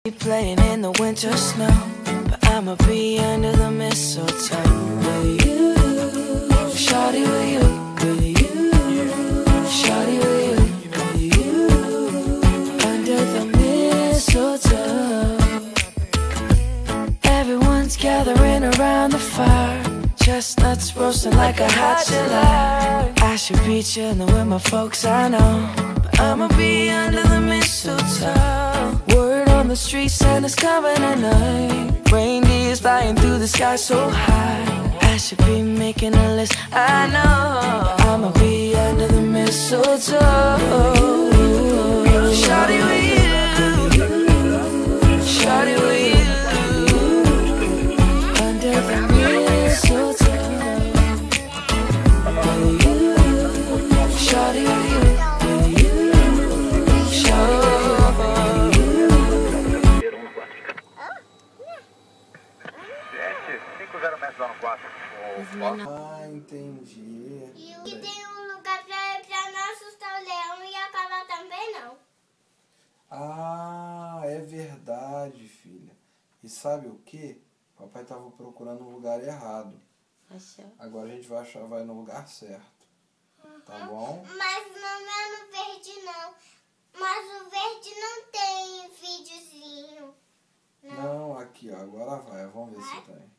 Playing in the winter snow, but I'ma be under the mistletoe with you, shawty, with you, with you, shawty, with you, under the mistletoe. Everyone's gathering around the fire, chestnuts roasting like a hot July. I should be chilling with my folks, I know, but I'ma be under the mistletoe. Word on the street, Santa's coming tonight. Reindeer's flying through the sky so high. I should be making a list, I know, but I'ma be under the mistletoe. Shawty, with you, shawty, with you, under the mistletoe. With you, shawty, with you. Ah, entendi. E tem um lugar pra não assustar o leão e a cobra também não. Ah, é verdade, filha. E sabe o que? Papai tava procurando um lugar errado. Achou? Agora a gente vai achar, vai no lugar certo. Tá bom? Mas não é no verde não. Mas o verde não tem videozinho. Não, aqui, ó. Agora vai. Vamos ver se tem.